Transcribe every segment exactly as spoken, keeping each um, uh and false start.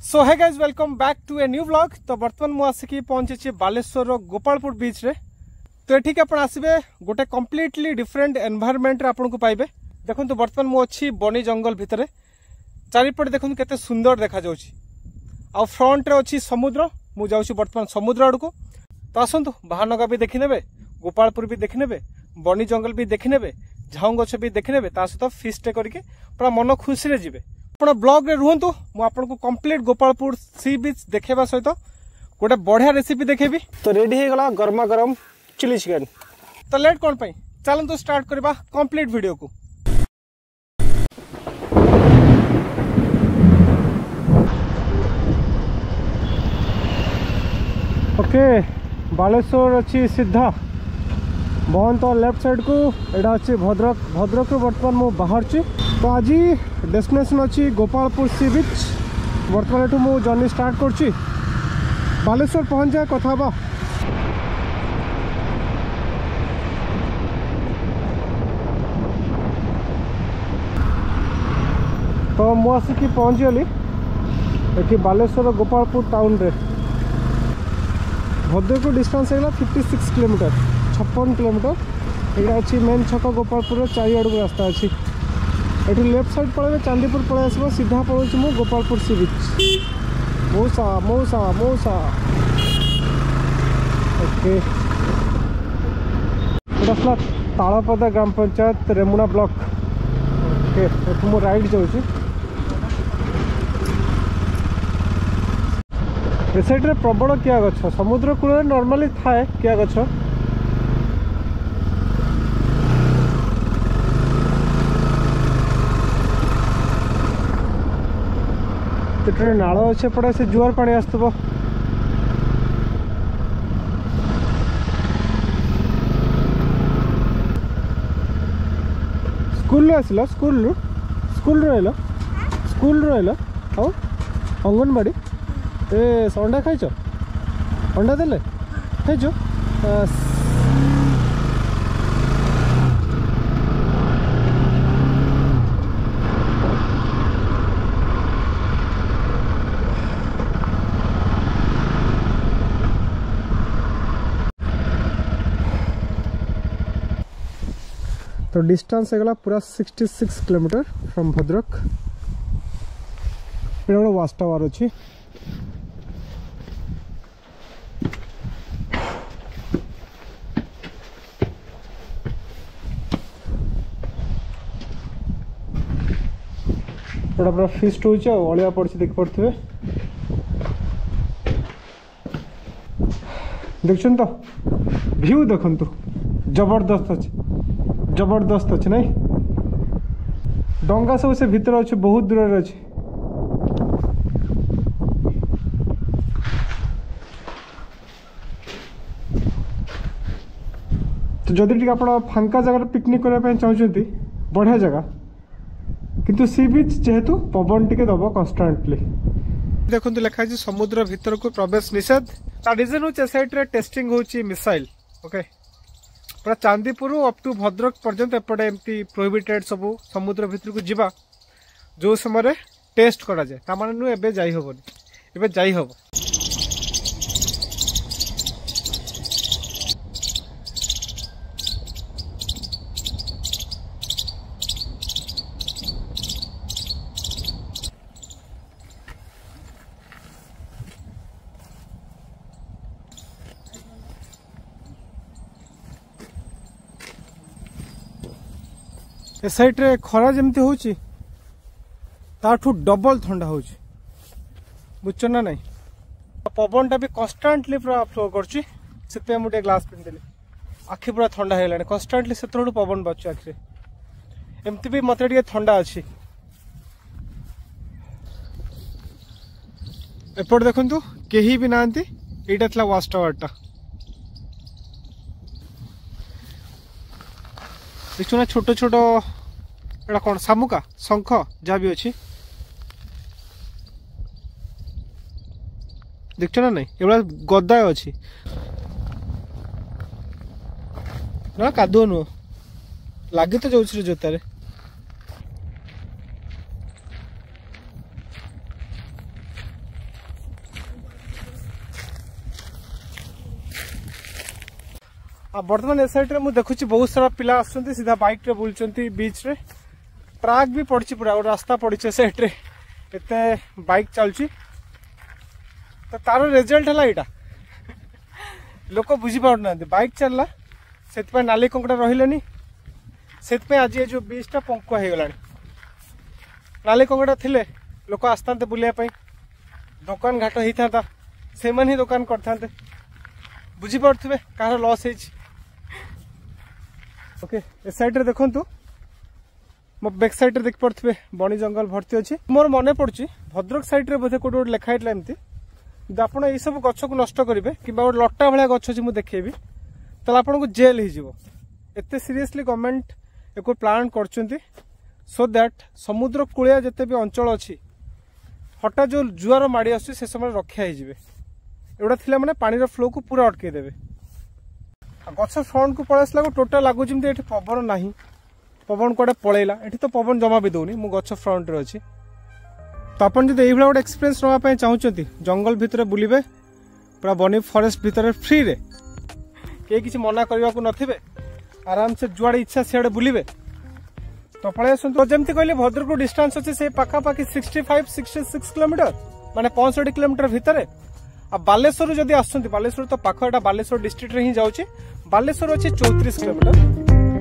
So hi guys welcome back to a new vlog. तो बर्तमान मु आसिकी पहुंची बालेश्वर गोपालपुर बीच रे। तो ये आप आसबे गोटे कम्प्लीटली डिफरेंट एनवायरनमेंट रे आपन को पाइबे। देखो तो बर्तमान मु अच्छी बनी जंगल भितर चारिपटे देखो केते सुंदर देखा जाउछि। आ फ्रंट रे अच्छी समुद्र। मु जाउछि बर्तमान समुद्र आड़ को। तो आसतु बाहानगा भी देखी नेबे, गोपालपुर भी देखी नेबे, बनी जंगल भी देखी नेबे, झाऊ गछ भी देखी नेबे, ता सहित फिस्ट करके पूरा मन खुशी रे जिवे। आपण ब्लॉग रे रुहंतु, मु आपन को कंप्लीट गोपालपुर सी बीच देखेबा सहित गोटे बढ़िया रेसिपी देखेबी। तो रेडी हे गला गरमा गरम चिली चिकन। तो लेट कोन पई चलंतु स्टार्ट करबा कंप्लीट वीडियो को। ओके बालेश्वर अच्छी सीधा बहन तो लेफ्ट साइड को एटा अच्छी भद्रक भद्रक बर्तमान मु बाहर ची। तो आज डेस्टिनेशन अच्छी गोपालपुर सी बीच। बर्तमान एठू मु जर्नी स्टार्ट करची बालेश्वर पहुंच जाए कथा बा। तो मु आसिकी पहुंच गली एठी बालेश्वर गोपालपुर टाउन रे। भद्रक को डिस्टेंस है छप्पन किलोमीटर छप्पन किलोमीटर। यहाँ अच्छी मेन छक गोपालपुर चारिआड़ को रास्ता अच्छी। ये लेफ्ट साइड पड़े चांदीपुर पड़े आस सीधा पड़ोसी मु गोपालपुर सी बीच। मौसा मौसा मौसा ओके आसला तालपदा ग्राम पंचायत रेमुना ब्लॉक। ओके ये मु राइट जाऊँगी। ए साइड रे प्रबल किया गछ समुद्र कूल नॉर्मली थाए किया गछ। पेटे नाल अच्छे पड़े से जुआर पानी आसुव। स्कूल आसिल स्कूल स्कूल रहिल स्कूल रहिल आउ अंगनवाड़ी ए अंडा खाइच अंडा देले खाइच। तो डिस्टेंस है गला पूरा छियासठ किलोमीटर फ्रॉम भद्रक। ये गोटे वाच टावर अच्छी। बड़ा पूरा फिस्ट हो अलिया पड़ी देख पड़े देखुन तो व्यू देखु जबरदस्त अच्छे जबरदस्त अच्छे नहीं। डंगा सब से भीतर अच्छे बहुत दूर अच्छे। तो जदि आप फांका जगह पिकनिक करने चाहते बढ़िया जगह किंतु सी बीच जेहेतु पवन टिके दब कन्स्टांटली। देखो लिखा समुद्र भीतर को प्रवेश निषेध। रीजन होचे साइड रे टेस्टिंग होची मिसाइल। ओके पूरा चांदीपुर अप टू भद्रक पर्यंत एपटे एमती प्रोहिबिटेड सब समुद्र भीतर को जीवा जो समय टेस्ट करा जाए ता माने नु एबे जाई होबनी एबे जाई होबो। ए साइड रे खरा जमती होची ताठू डबल ठंडा होची बुझछ ना नहीं। पवन टा भी कांस्टेंटली पूरा फ्लो करची से मुझे ग्लास पिन देली आखि पूरा ठंडा है लाने कांस्टेंटली से तोड़ पवन बाचू आखि एमती भी मते टिके ठंडा अछि। एपट देखंतु केही भी नांती एटा थला वाच टावर टा देखु ना छोट छोट एटा कौन शामुका शंख जहाँ भी अच्छी देख ना नहीं एवं गदा अच्छी ना कादुआ नुह लगे तो जाऊँ जोतारे। आ बर्तमान ए साइड रे मु देखुची बहुत सारा पिला आसुंती सीधा बाइक रे बुलचंती बीच रे ट्रैक भी पड़ची पूरा और रास्ता पड़ची साइड रे एते बाइक चलची तो तार रिजल्ट है यहाँ लोक बुझी पाना बाइक चलला से नाली कंकड़ा रही से आज ये जो बीचटा पंकुआ हो गला नाली कंकड़ा थिले लोक आसता बुलायापी दुकान घाट होता से ही दुकान करते बुझीपे कह लॉस ओके ए साइड रे देखु मो बैक साइड रे देख पड़े बणी जंगल भर्ती अच्छी मोर मन पड़ी भद्रक साइड रे बोधे कोटे लिखाई एमती आप सब गछ को नष्ट करेंगे कि लटा भाया गछ अच्छी मुझे देखेबी तो आपको जेल होते सीरियसली गवर्नमेंट एक प्लान कर सो दैट समुद्र कूलिया जिते भी अंचल अच्छी हठात जो जुआर माड़ी आस समय रक्षा होगा थी मैंने पानी फ्लो को पूरा अटकईदेवे गछ फ्रंट को पलैसला टोटाल लगुच पवन ना पवन कड़े पलैला ये तो पवन जमा भी दौनी मु गछ फ्रंट रे अच्छी तो आप जो ये गोटे एक्सपीरियंस नापी चाहते जंगल भितर बुलवे पूरा बनी फॉरेस्ट भितर फ्री रे कई किसी मना करने को नथिबे आराम से जुआड़े इच्छा सियाड़े बुलवे तो पलि आसतु जमी कहले भद्रक डिस्टेंस अच्छे से पाखापाखि sixty five sixty six kilometre माने पैंसठ किलोमीटर भितर आ बालेश्वर जदि आसुंती बालेश्वर तो पाख एटा बालेश्वर डिस्ट्रिक्ट रे ही जाउची बालेश्वर अच्छे चौतीस किलोमीटर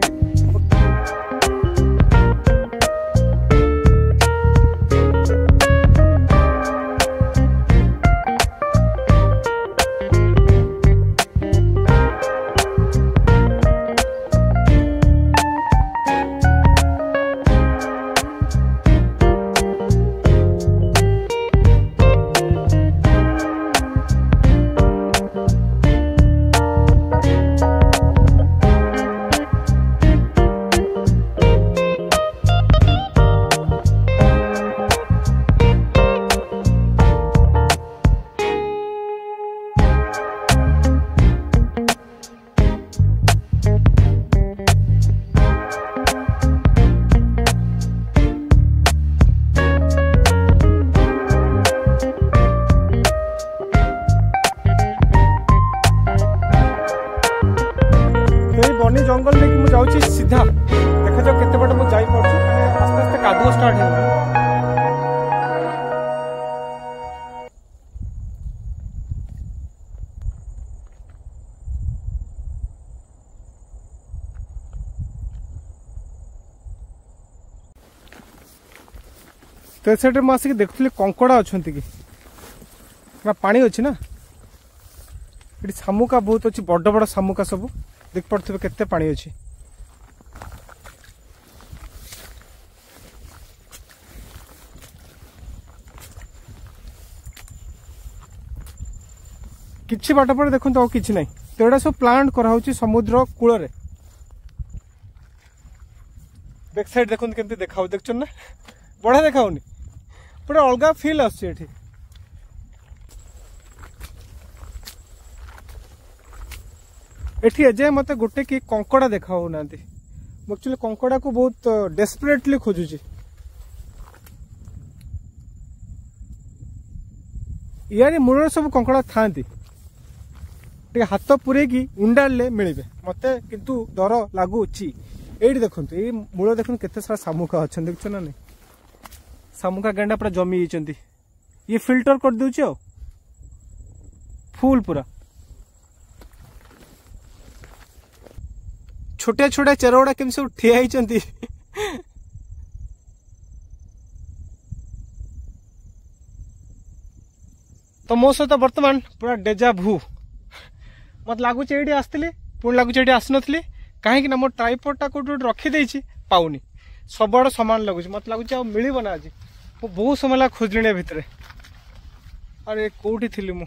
जंगल लेकिन मुझे जाऊँ सीधा देखा जाओ केते बाटे मुझे जाई पड़छ आस्ते आस्ते कादुओ स्टार्ट हो तो साइड में आसिक देखुली कंकड़ा अच्छा कि पानी अच्छी ना ये शामुका बहुत अच्छी बड़ बड़ शामुका सब देख पड़े केते पानी अच्छी किछि बाट पर देखो तो किछि नहीं तो एटा सब प्लांट करा होची समुद्र कूल रे बैक साइड देखो केमती देखाउ देखछन ना बड़ा देखाउनी पूरा अलग फील आछे एठी एठी एजे मते गोटे कि कंकड़ा देखाउ नांती एक्चुअली कंकड़ा को बहुत डेस्परेटली खोजुची यार मूल सब कंकड़ा थांती हाथ पूरे की उंडाले मिले मते किंतु डर लगुची ये देखो ये मूल देखो केते सारा शामुका अच्छा देखो ना नहीं शामुका गेंडा पूरा जमी जाती ये फिल्टर कर दूची फुल पूरा छोटे छोटे चेरोड़ा केम सब ठिया होती तो मो सहित बर्तमान पूरा डेजा भू मत लगुच ये आसती पुणी लगुच ये आसनी कहीं मो ट्राइपॉड कोट रखीदे पाऊनी सबुआड़ सामान लगुच मत लगुच मिल ना आज मु बहुत समय खोजली भितर अरे कौटी थी मु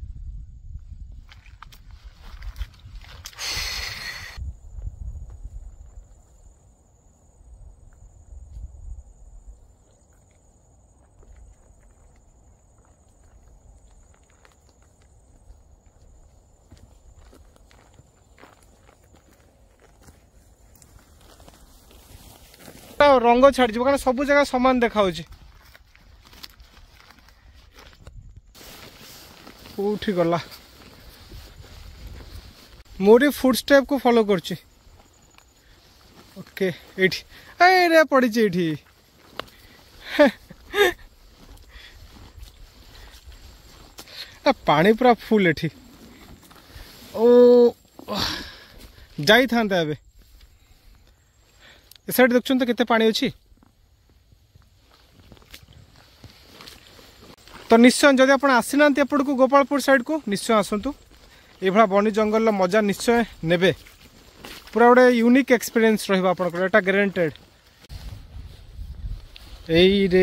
रंग छाड़ कारण सब जगह सामान देखा कौटी गला मोरी फुट स्टेप को फॉलो करची। ओके एठी अरे पड़ी एठी पानी पूरा फुल एठी ओ जाई था ए साइड देखुन तो केते पानी अच्छी। तो निश्चय जदि आप आसी ना एपट को गोपालपुर साइड को निश्चय आसतु ये बनी जंगल मजा निश्चय नेबे पूरा गोटे यूनिक एक्सपीरियंस रहा आपटा ग्यारंटेड। एई रे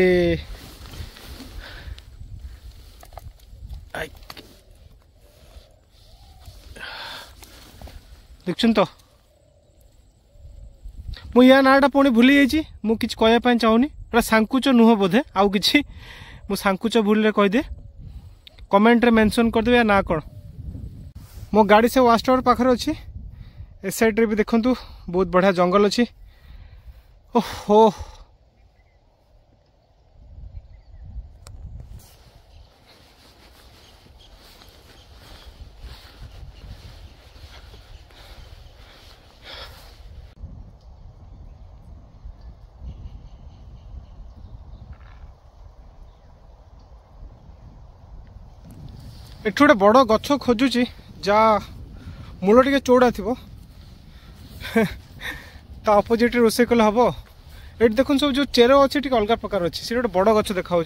देखुन तो मु या नाटा पुणी भूली जाइए मुझे कहवाई चाहूनी सांकुच नुह बोधे आउ कि मु सांकुच भूल कहीदे कमेंट रे मेंशन करदे या ना कौन। मो गाड़ी से वाच टावर पाखे अच्छी ए साइड रे भी देखु बहुत बढ़िया जंगल अच्छी। ओहो एठु गोटे बड़ गछ खोजुची जा मूल टे चौड़ा थी ता अपोजिट रोसे कले हम ये देखो सब जो चेर अच्छी टे अलग प्रकार अच्छी से गोटे बड़ गछ देखा।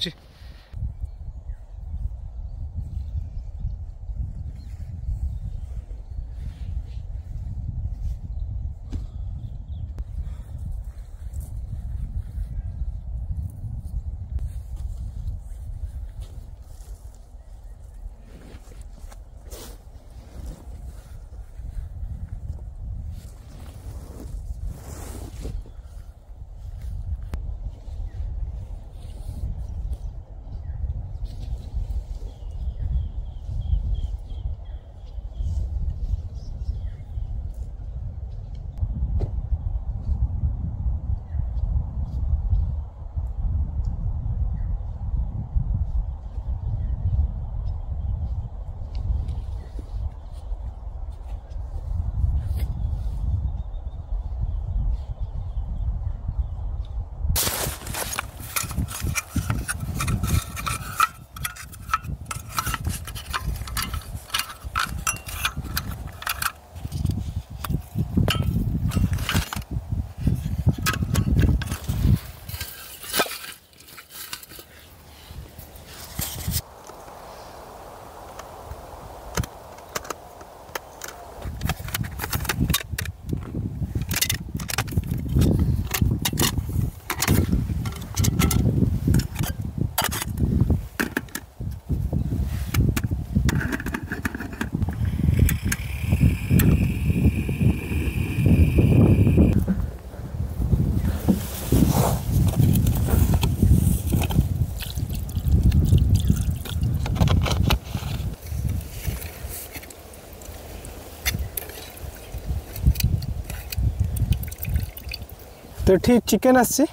तो ये चिकेन आसी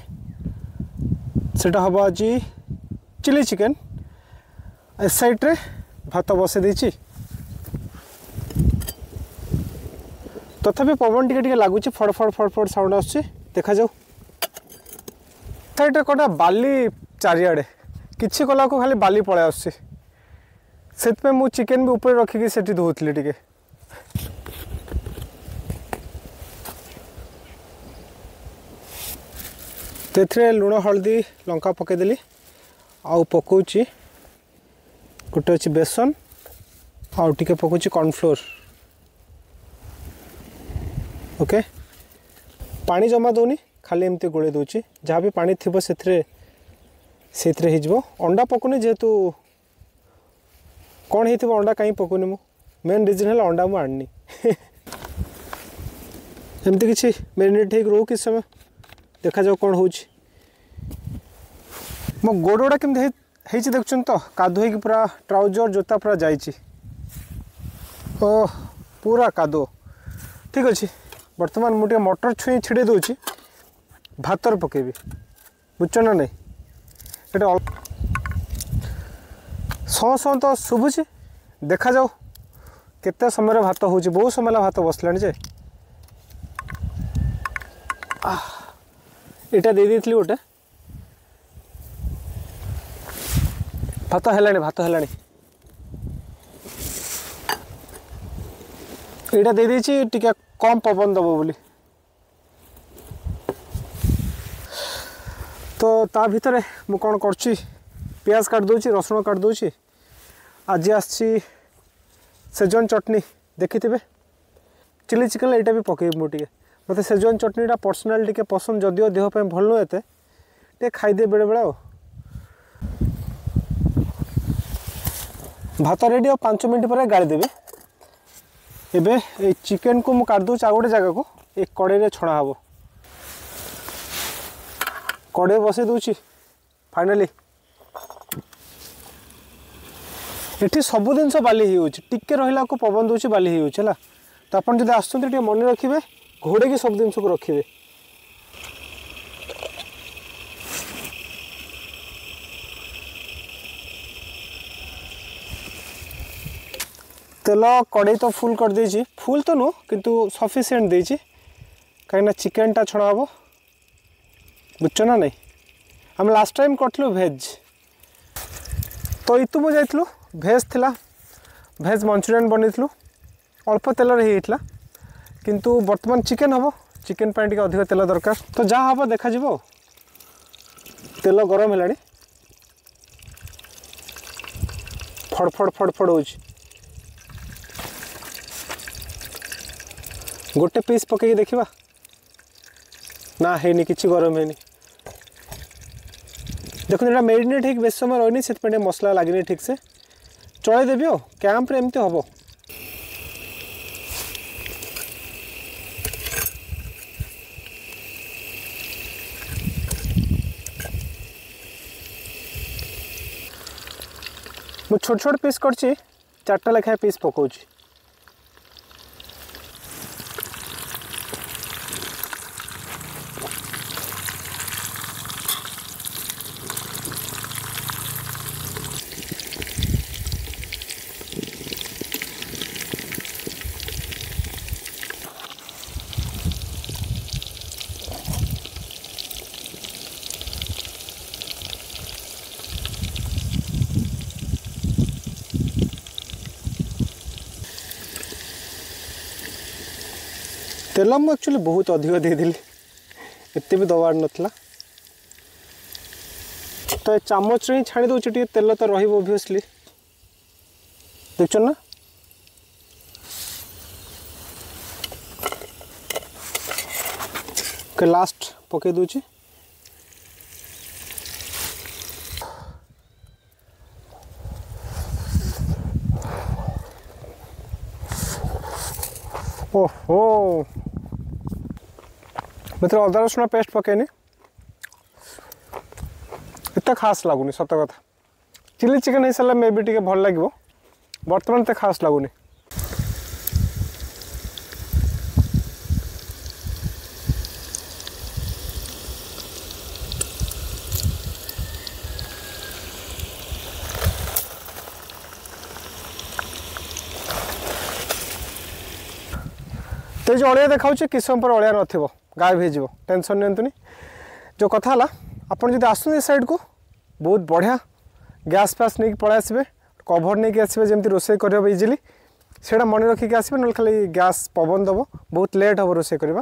हम आज चिली चिकेन ए साइड रे भात बसे देछि तथापि पवन टिके टिके लगुच फड़ फड़ फड़ फड़ साउंड आसुछि देखा जाऊ। साइड रे कोटा बाली चारिआडे किछि कला को खाली बाली पळे आसुछि सेत पे मु चिकेन भी ऊपर रखी कि सेठी धोउतली टिके। तेथरे लुण हल्दी लंका पकईदेली आउ पकाउची गोटे अच्छी बेसन आउ टिके पकाउची कॉर्नफ्लोर। ओके पानी जमा दौनी खाली एमती गोले दूची जहाँ भी पानी थी से अंडा पकुनी जेहेतु कौन हो अंडा कहीं पकुनी मु मेन रिजन है अंडा मु आनी एमती किसी मेरिनेट हो रो किस समय देखा जाओ कौन हो मो गोड़ गुड़ा केमती देखुन तो कादु हो पूरा ट्राउजर जोता पूरा जाइए ओह पूरा कादो ठीक अच्छे। बर्तमान मुझे मटर छुई छिड़े दूची भातर पकेबी बुझ ना नहीं ये सौ सौ तो शुभुची देखा जाओ केते समय भात हो बहुत समय भात बसला जे इटा दे दी गोटे भात है भात है यहाँ दे देछि टिके कम पवन दब बोली तो ता भितर मु कौन करछि प्याज काट दूची रसुण काट दूची आज आसी सेजन चटनी देखी थे चिली चिकेन यहाँ भी पकई मुझे मत सेजन चटनीटा पर्सनाल टिके पसंद जदिओ देह पे भल नुहे एते खाईदे बेले बेले आ भात रेडी और पांच मिनट पर गाड़ी देवी एबे चिकेन को मु काट दूँ आ गोटे जगह को एक कड़े छणा हम कड़े बसई दूची फाइनाली ये सब जिन बाली टिके रहा को पवन दूची बाली है तो आप जब आस मन रखिए घोड़े की सब जिन को रखिए तेल कड़े तो फुल कर देछि फुल तो नु किंतु सफिशिएंट देछि कहीं चिकेन टा छड़ा हम बुझ ना नहीं हम लास्ट टाइम करथलु भेज तो इतु मु जाइथलु भेज थिला भेज मंचूरियन बनैथलु अल्प तेल रे हेइतला किंतु वर्तमान चिकेन हम चिकेन पाई टिके अधिक तेल दरकार तो जा हम देखा जिवो तेल गरम हेलानी फड़ फड़ फड़ फड़ होछि गोटे पीस पकई देखा ना है कि गरम है देखो ये मेरिनेट हो बेस समय रही से मसला लगे ठीक से चल देवी आ कैंप एमती हम मु छोट छोट पीस कर चार्टा लेखाएं पीस पकाउची तेल मुझे एक्चुअली बहुत अधिक देदेली एत भी दबार नाला तो ये चामच ही छाणी दूसरी टे तेल तो रही ओबियसली देख ना के लास्ट पके दूची ओहो मतलब अदा रसुण पेस्ट पकेनी इतना खास लगुनि सत कथा चिली चिकेन हो सारे मे भी टे भल लगे बर्तमान तो खास लगुनि तो जो अड़िया देखा किस समय पर अड़िया न गायब हो टेंशन नियंतुनी जो कथा है आपड़ जब आस साइड को बहुत बढ़िया गैस फैस नहीं पलि आसबे कभर नहीं आसबे जमी रोसे कर इजिली से मन रखिक आसबे ना खाली गैस पवन दब बहुत लेट हम रोसे करवा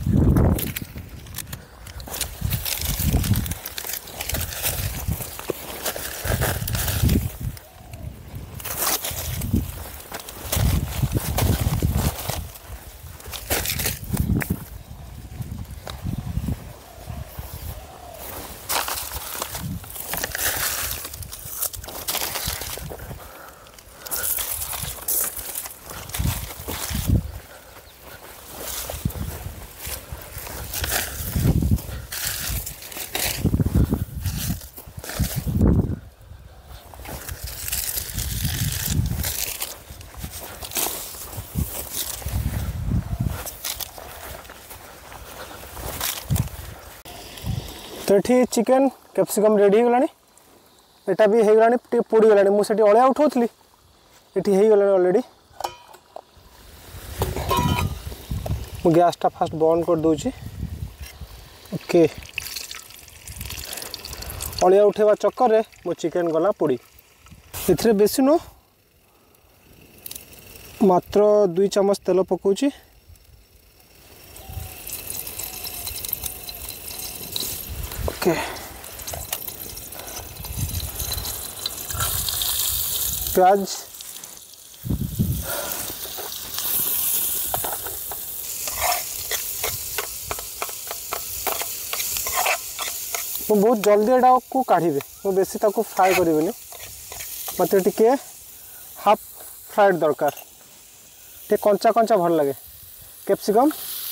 तो ये चिकेन कैप्सिकम रेडी हो गलानी एटा भी हो गलानी पोड़ी गलानी मुझे अलिया उठाऊली ये हो गलानी ऑलरेडी मु गैस टा फास्ट बंद कर दूची। ओके अलिया उठेवा चक्कर रे मो चिकन गला पोड़ी। इथरे बेसी नो मात्र दुई चम्मच तेल पकाउची। ओके प्याज मु बहुत जल्दी एटा को काढ़ीबे मु बेसी ताको फ्राई करिबेनी मते टिके हाफ फ्राइड दरकार टे कंचा कंचा भल लगे। कैप्सिकम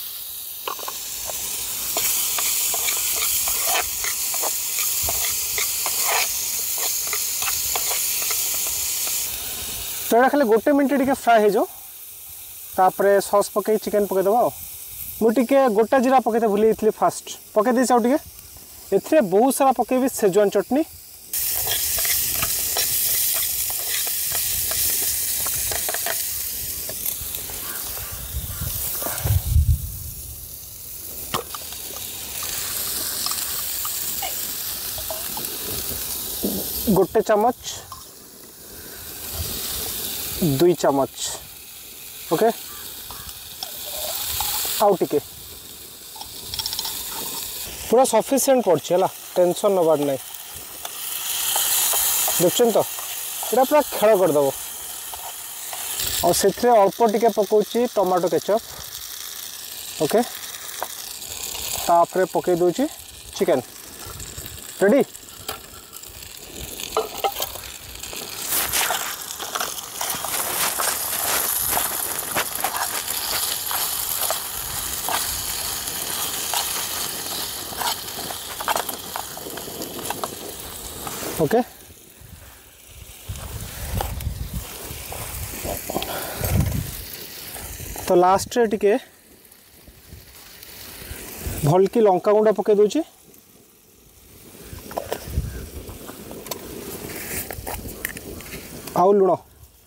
तो ये खाली गोटे मिनट टिके फ्राई हो जाओ तापरे सॉस पकई चिकन पकई दबा। मु टिके गोटा जीरा पकईते भूली जाइए फास्ट पकई देछ आउ टिके एथिरे बहुत सारा पकेबी सेजवान चटनी। गोटे चम्मच दुई चम्मच ओके आउ टिके पूरा सफिशिएंट पड़छ है टेंशन नबार नहीं। देखछन तो पूरा पूरा खेल करदेव और से अल्प टिके पकाउची टमाटो केचप ओके तापरे पकई दूची चिकन रेडी। ओके तो लास्ट रे टिके भल की लंका गुंडा पके दूची आउ लुण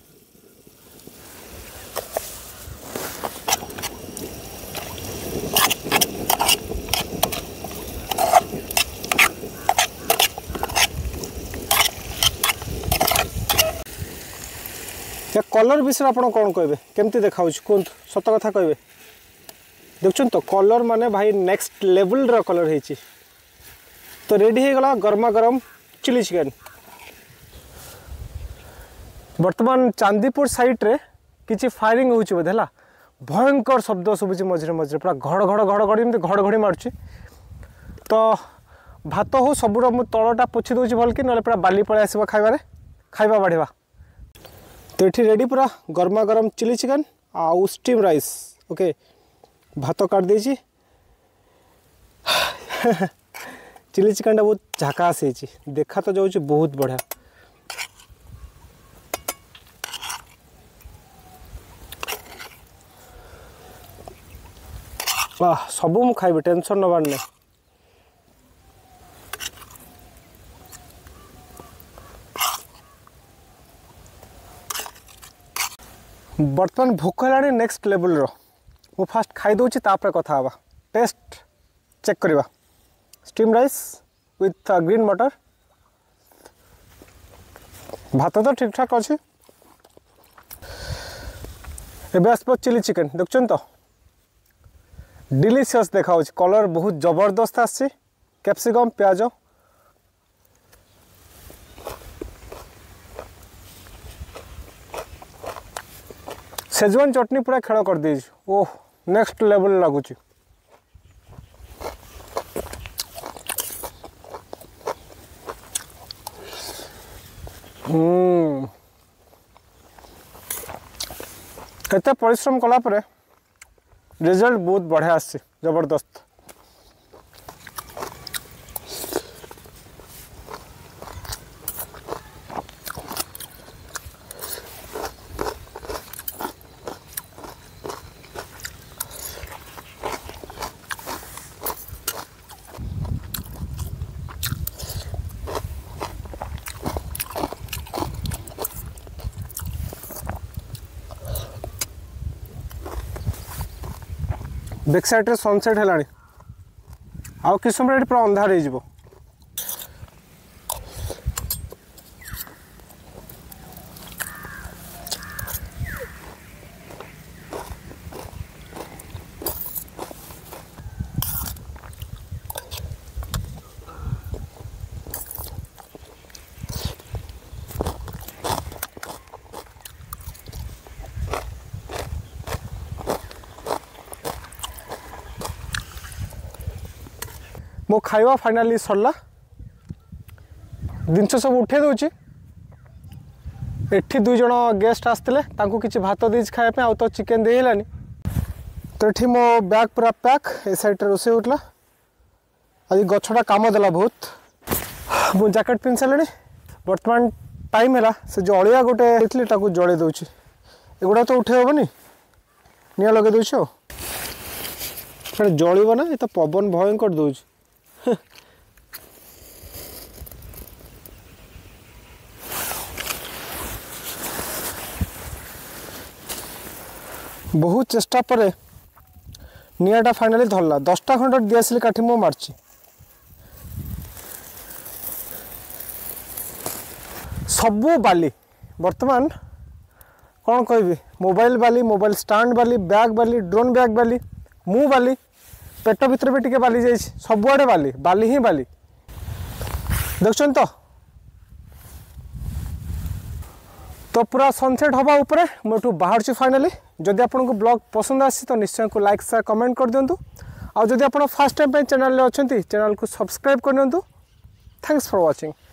कलर विषय आप कौन कहे केमती देखा कहूँ सत कथा कहे देखुन तो कलर माने भाई नेक्स्ट लेवल रो कलर है। तो रेडी हो गला गर्मा गरम चिली चिकन। वर्तमान चांदीपुर साइट रे किसी फायरिंग होची बोधे ला भयंकर शब्द शुभुची मझे मझे पूरा घड़ घड़ घड़ घड़ी घड़घड़ी मारुची। तो भात हो सब तलटा पोछि दूची भल कि ना पूरा बाली पड़े आसो खाइबारे खाइबा बढ़िया। तो ये रेडी पूरा गर्मा गरम चिली चिकन आउ स्टीम राइस ओके भात काट देची चिली चिकन टा बहुत झाकास है देखा तो जाऊँ बहुत बढ़िया। वाह सबू मु खाइबे टेंशन नबार नहीं। बर्तमान भोक है नेक्स्ट लेवल रो मु फास्ट खाई दूची तापर कथा हवा टेस्ट चेक करवा। स्टीम राइस विथ ग्रीन मटर भात तो ठीक ठाक अच्छे। एबे आसप चिली चिकन देखुन तो डिलीशियस देखा कलर बहुत जबरदस्त आसी कैप्सिकम प्याज सेजवान चटनी पूरा खेल कर दी। ओह नेक्स्ट लेवल लगुच। केते परिश्रम कला परे रिजल्ट बहुत बढ़िया आसी जबरदस्त। बैक साइड रे सनसेट हेलानी आउ कि समय पूरा अंधार हो जिवो मो खाइबा फाइनाली सरला जिनस सब उठे दूची एठी दुई जन गेस्ट आसते किसी भात दे खाया आउ तो चिकेन देलानी तो ये मो बैग पूरा पैक ए साइड रोसे उठला आज गछटा काम देला बहुत मु जैकेट पिंध सारे बर्तमान टाइम है से जो अलिया गोटे जड़े दूची एगुड़ा तो उठे हेनी निआ लगे दूची फिर जलिब ना ये तो पवन भयंकर दूची बहुत चेष्टा पर निआटा फाइनाली धरला दसटा खंड दिआसिल काठी मो मारची सबू बाली बर्तमान कौन कहबी मोबाइल बाली मोबाइल स्टैंड बाली बैग बाली ड्रोन बैग बाली मु बाली पेट भीतर भी टिके बाली जाइए सबुआड़े बाली बाली ही बाली देखछन तो तो पूरा सनसेट हवा उपरे मोठू बाहर फाइनाली जदि आपको ब्लॉग पसंद आसी तो निश्चय को लाइक शेयर कमेंट कर दिंतु आउ जदि आप फर्स्ट टाइम चैनल अच्छे चैनल को सब्सक्राइब कर दिंतु थैंक्स फॉर वाचिंग।